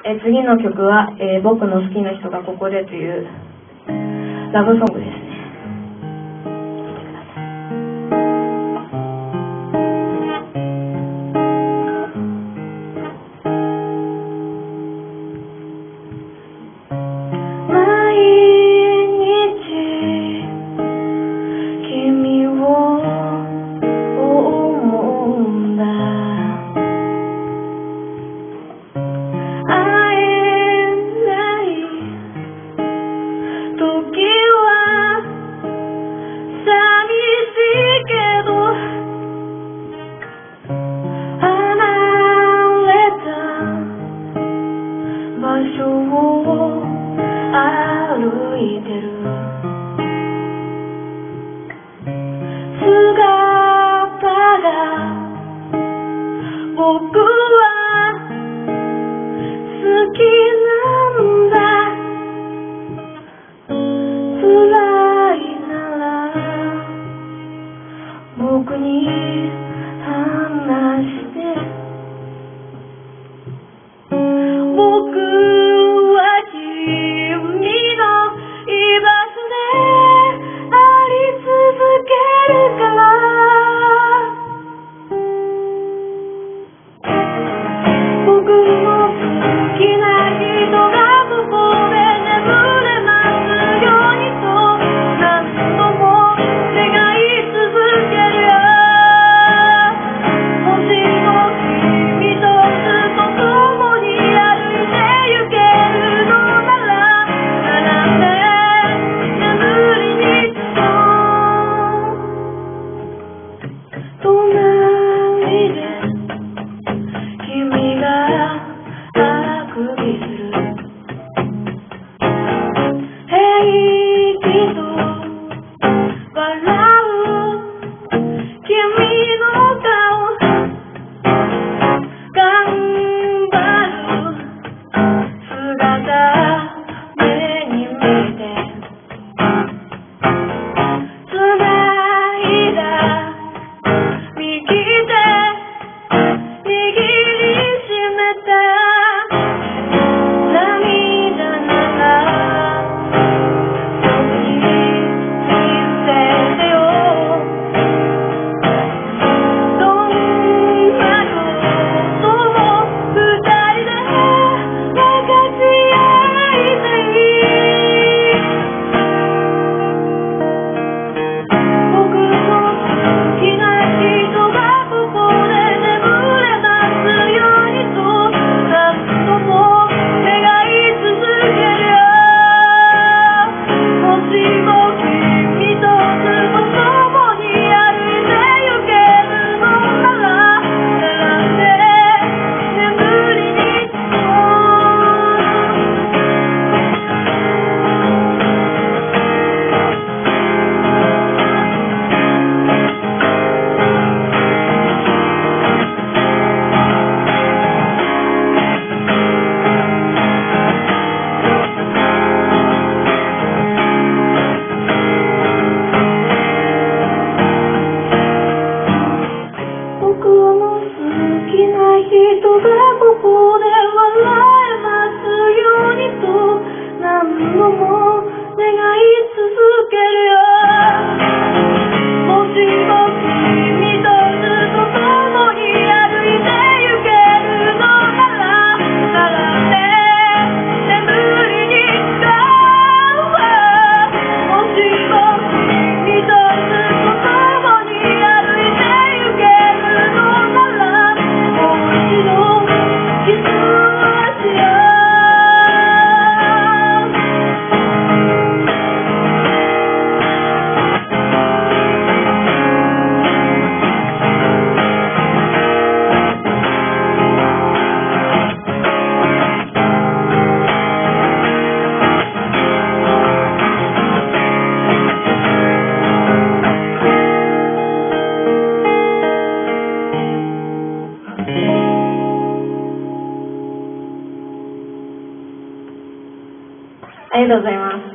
次の曲は、僕の好きな人がここでというラブソングですね。毎日君を思うんだ。会えない時は寂しいけど、離れた場所を歩いてる。姿が僕は好きなんだ。辛いなら僕に話して。僕は君の居場所であり続けるから。僕の好きな人がここで眠れますようにと何度も願い続けるよ。もしも君とずっと共に歩いて行けるのなら、並んで眠りに行こう。隣で君があくびする。平気と笑う君の顔、頑張る姿目に見て、繋いだ右手握りしめた。涙なら僕に見せてよ。どんなことも二人で分かち合いたい。僕の好きな人がここで眠れますようにと何度も願い続けるよ。もしも君とずっと共に歩いて行けるのなら、並んで眠りに行こ僕の好きな人がここで笑えますようにと何度も願い続けるよ。もしも君とずっと共に歩いて行けるのなら、並んで眠りに行こう。もしも君とずっと共に歩いて行けるのなら、もう一度キスをしよう。ありがとうございます。